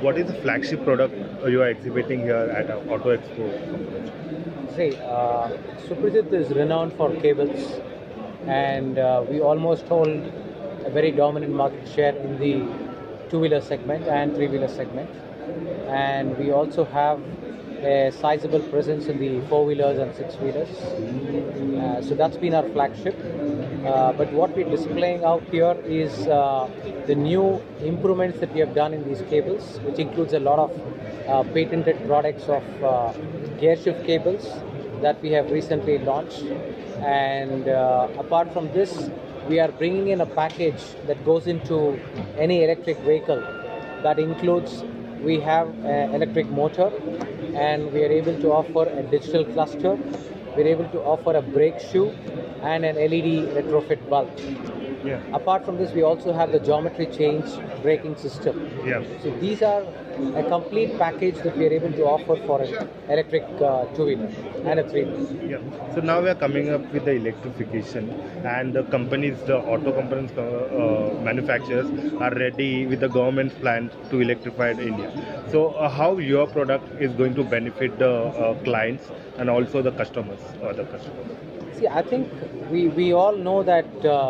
what is the flagship product you are exhibiting here at Auto Expo? See, Suprajit is renowned for cables, and we almost hold a very dominant market share in the two-wheeler segment and three-wheeler segment. And we also have a sizable presence in the four-wheelers and six-wheelers. So that's been our flagship. But what we're displaying out here is the new improvements that we have done in these cables, which includes a lot of patented products of gear shift cables that we have recently launched. And apart from this, we are bringing in a package that goes into any electric vehicle. That includes, we have an electric motor, and we are able to offer a digital cluster. We're able to offer a brake shoe and an LED retrofit bulb. Yeah. Apart from this, we also have the geometry change braking system. Yeah. So these are a complete package that we are able to offer for an electric two-wheeler and a three-wheeler. Yeah. So now we are coming up with the electrification, and the companies, the auto companies, manufacturers are ready with the government's plan to electrify India. So how your product is going to benefit the clients and also the customers or the customers? See, I think we all know that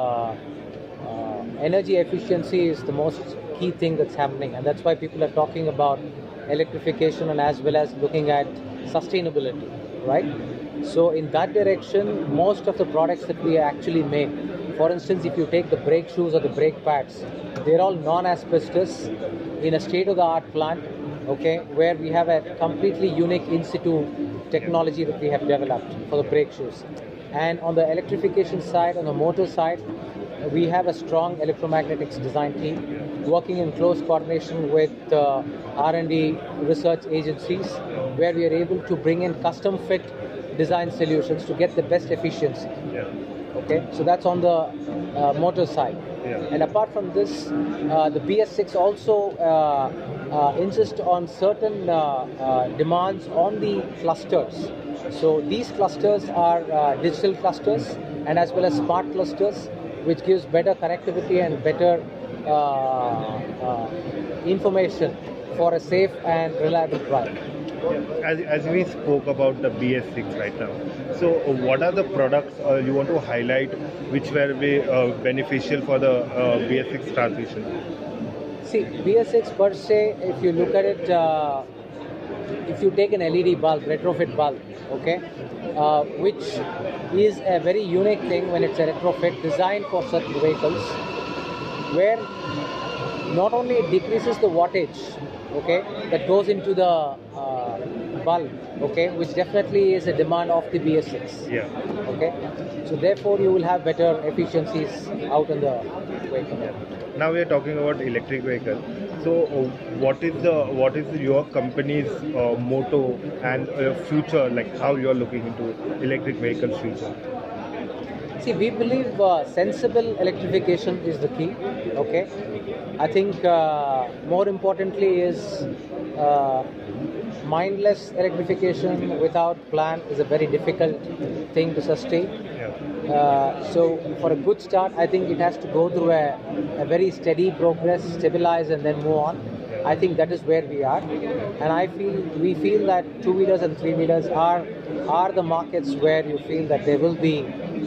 energy efficiency is the most key thing that's happening, and that's why people are talking about electrification and as well as looking at sustainability, right? So in that direction, most of the products that we actually make, for instance, if you take the brake shoes or the brake pads, they're all non-asbestos in a state-of-the-art plant, okay, where we have a completely unique in-situ technology that we have developed for the brake shoes. And on the electrification side, on the motor side, we have a strong electromagnetics design team working in close coordination with R&D research agencies, where we are able to bring in custom fit design solutions to get the best efficiency. Yeah. Okay, so that's on the motor side. Yeah. And apart from this, the BS6 also insists on certain demands on the clusters. So these clusters are digital clusters and as well as smart clusters, which gives better connectivity and better information for a safe and reliable drive. As we spoke about the BS6 right now, so what are the products you want to highlight which were beneficial for the BS6 transition? See, BS6 per se, if you look at it, if you take an LED bulb, retrofit bulb, okay, which is a very unique thing when it's a retrofit designed for such vehicles, where not only it decreases the wattage, okay, that goes into the bulb, okay, which definitely is a demand of the BS6. Yeah. Okay, so therefore you will have better efficiencies out in the vehicle. Yeah. Now we are talking about electric vehicle. So what is your company's motto and future, like how you are looking into electric vehicles future? See, we believe sensible electrification is the key. Okay, I think more importantly is mindless electrification without plan is a very difficult thing to sustain. Yeah. So for a good start, I think it has to go through a very steady progress, stabilize, and then move on. I think that is where we are, and we feel that two-wheelers and three-wheelers are the markets where you feel that there will be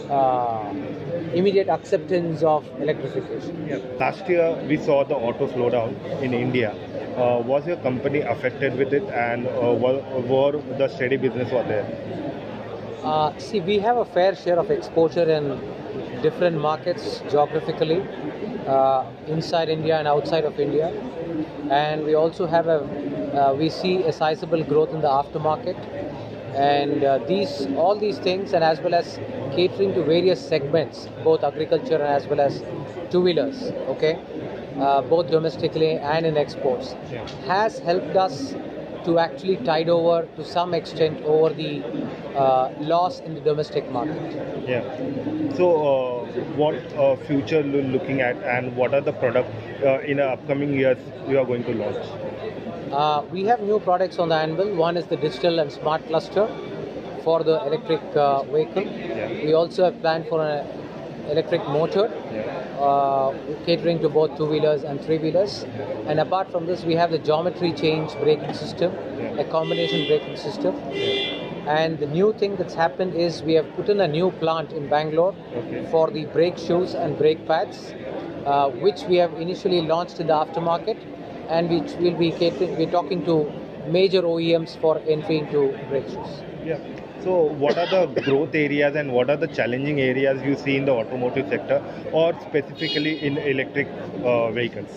immediate acceptance of electrification. Yeah. Last year we saw the auto slowdown in India. Was your company affected with it, and were the steady business was there? See, we have a fair share of exposure in different markets geographically, inside India and outside of India, and we also have we see a sizable growth in the aftermarket, and all these things, and as well as catering to various segments, both agriculture and as well as two-wheelers, okay, both domestically and in exports, has helped us to actually tide over to some extent over the loss in the domestic market. Yeah. So what future looking at, and what are the products in the upcoming years you are going to launch? We have new products on the anvil. One is the digital and smart cluster for the electric vehicle. Yeah. We also have planned for electric motor, catering to both two-wheelers and three-wheelers. And apart from this, we have the geometry change braking system, a combination braking system. And the new thing that's happened is we have put in a new plant in Bangalore for the brake shoes and brake pads, which we have initially launched in the aftermarket, and which will be we're talking to major OEMs for entry into brake shoes. Yeah. So what are the growth areas and what are the challenging areas you see in the automotive sector, or specifically in electric vehicles?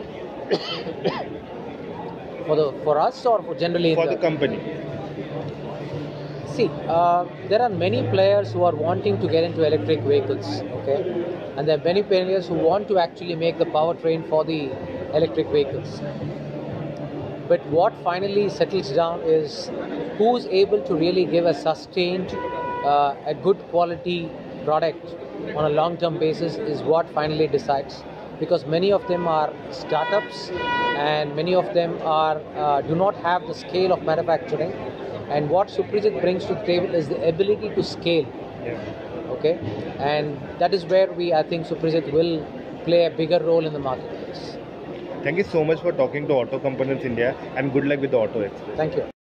For us, or for generally for the company? See, there are many players who are wanting to get into electric vehicles, okay? And there are many players who want to actually make the powertrain for the electric vehicles. But what finally settles down is who's able to really give a sustained, a good quality product on a long-term basis is what finally decides. Because many of them are startups and many of them are do not have the scale of manufacturing. And what Suprajit brings to the table is the ability to scale. Okay, and that is where I think Suprajit will play a bigger role in the marketplace. Thank you so much for talking to Auto Components India, and good luck with the Auto Expo. Thank you.